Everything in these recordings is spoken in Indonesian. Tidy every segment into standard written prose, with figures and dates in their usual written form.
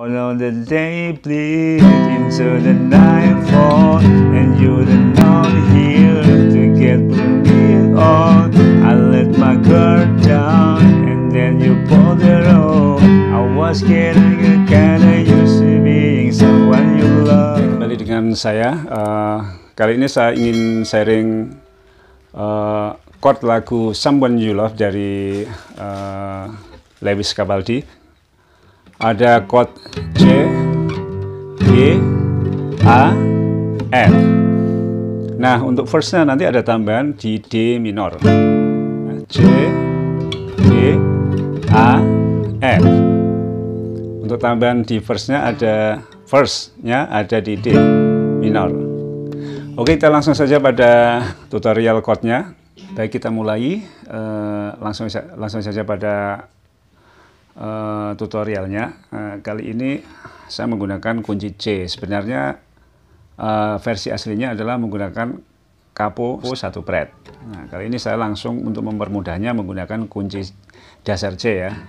Follow the day bleed into the nightfall, and you're not here to get me on. I let my guard down, and then you pulled the rope. I was getting kinda used to being someone you love. Kembali dengan saya, kali ini saya ingin sharing chord lagu Someone You Love dari Lewis Cavaldi. Ada chord C, G, A, F. Nah, untuk verse-nya nanti ada tambahan di D minor. C, G, A, F. Untuk tambahan di verse-nya ada di D minor. Oke, kita langsung saja pada tutorial chord-nya. Baik, kita mulai langsung saja pada tutorialnya. Kali ini saya menggunakan kunci C. Sebenarnya versi aslinya adalah menggunakan capo 1 fret. Nah, kali ini saya langsung untuk mempermudahnya menggunakan kunci dasar C ya.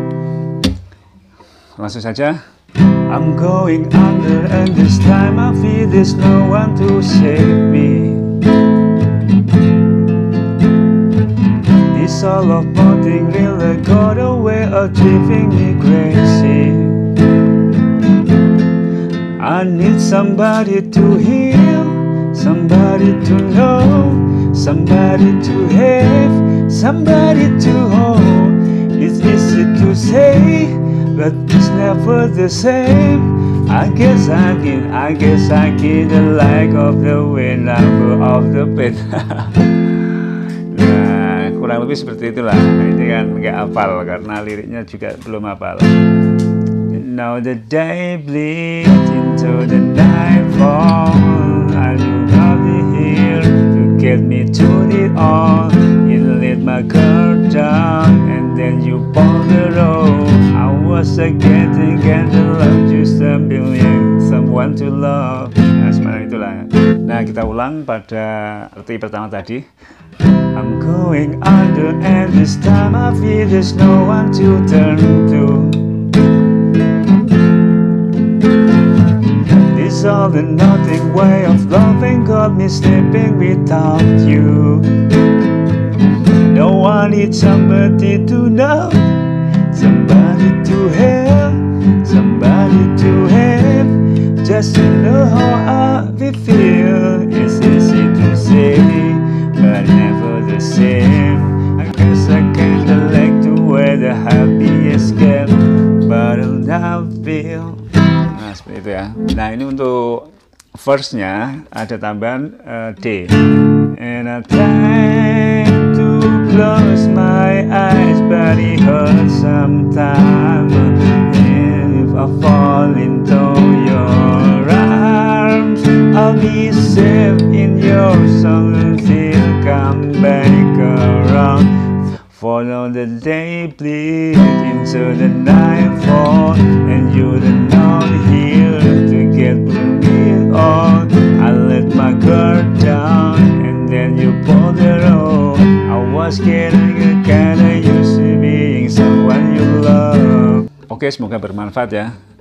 Langsung saja. I'm going under and this time I feel there's no one to save me. This all of nothing really got away of driving me crazy. I need somebody to heal, somebody to know, somebody to have, somebody to hold. It's easy to say, but it's never the same. I guess I get the like of the wind, number of the pit. Nah, kurang lebih seperti itulah. Ini kan nggak hafal karena liriknya juga belum hafal. Now the day bleeds into the nightfall. I knew I'd be here to get me turned it on. You let my guard down, and then you pulled the rope. I was getting the love, just a million, someone to love. Nah, sebenarnya itulah. Nah, kita ulang pada arti pertama tadi. I'm going under, and this time I feel there's no one to turn to. This all and nothing way of loving got me sleeping without you. No one needs somebody to know, somebody to have, somebody to have, just to know how I feel. It's easy to say, but never the same. I guess I kinda like to wear the happiest cap, but I'll not feel. Nah, seperti itu ya. Nah, ini untuk verse-nya ada tambahan D. And I try to close my eyes, but it hurts sometimes. And if I fall into your arms, I'll be safe in your song until come back around. Follow the day bleed into the nightfall, and you're not here to get me on. I let my guard down, and then you pulled the rope. I was getting kinda used to being someone you love. Oke, semoga bermanfaat ya.